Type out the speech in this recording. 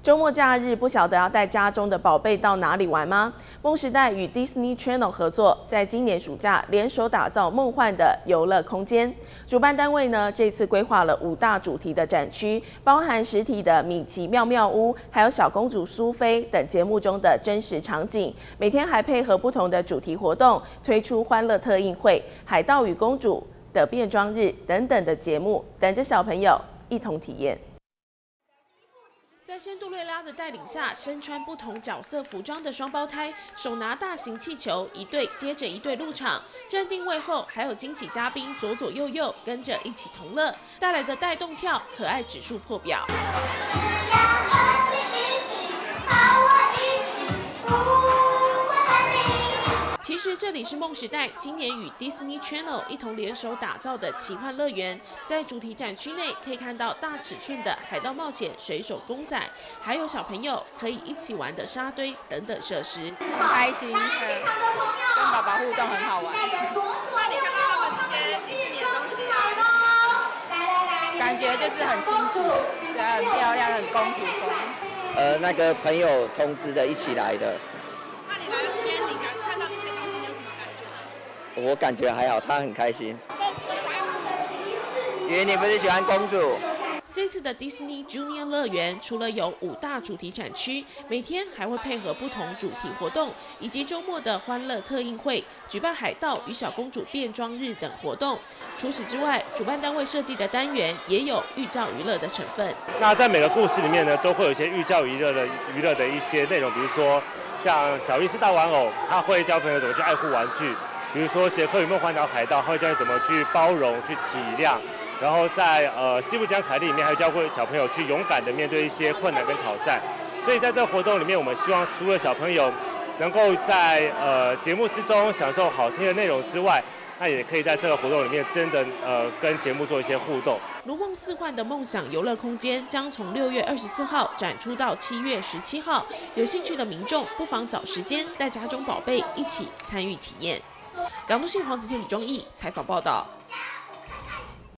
周末假日不晓得要带家中的宝贝到哪里玩吗？梦时代与 Disney Channel 合作，在今年暑假联手打造梦幻的游乐空间。主办单位呢，这次规划了5大主题的展区，包含实体的米奇妙妙屋，还有小公主苏菲等节目中的真实场景。每天还配合不同的主题活动，推出欢乐特映会、海盗与公主的变装日等等的节目，等着小朋友一同体验。 在仙杜瑞拉的带领下，身穿不同角色服装的双胞胎手拿大型气球，一队接着一队入场。站定位后，还有惊喜嘉宾左左右右跟着一起同乐，带来的带动跳可爱指数破表。只要和你一起，和我一起，不会分离。其实这里是梦时代今年与 Disney Channel 一同联手打造的奇幻乐园，在主题展区内可以看到大尺寸的海盗冒险水手公仔，还有小朋友可以一起玩的沙堆等等设施。 很开心，跟爸爸互动很好玩。 那你看到他们这些迪士尼的东西啊， 感觉就是很新奇，对，很漂亮，很公主风。 那个朋友通知的，一起来的。 那你来这边，你看到这些东西，你有什么感觉？ 我感觉还好，他很开心。因为你不是喜欢公主？ 这次的 Disney Junior 乐园除了有5大主题展区，每天还会配合不同主题活动，以及周末的欢乐特映会，举办海盗与小公主变装日等活动。除此之外，主办单位设计的单元也有寓教于乐的成分。 那在每个故事里面呢，都会有一些寓教于乐的一些内容，比如说。 像小意思大玩偶，他会教朋友怎么去爱护玩具；比如说杰克与梦幻岛海盗，他会教你怎么去包容、去体谅。然后在西部江凯莉里面，还会教会小朋友去勇敢的面对一些困难跟挑战。所以在这个活动里面，我们希望除了小朋友能够在节目之中享受好听的内容之外， 那也可以在这个活动里面真的跟节目做一些互动。 如梦似幻的梦想游乐空间将从6月24号展出到7月17号，有兴趣的民众不妨找时间带家中宝贝一起参与体验。港都新闻黄子谦、李忠义采访报道。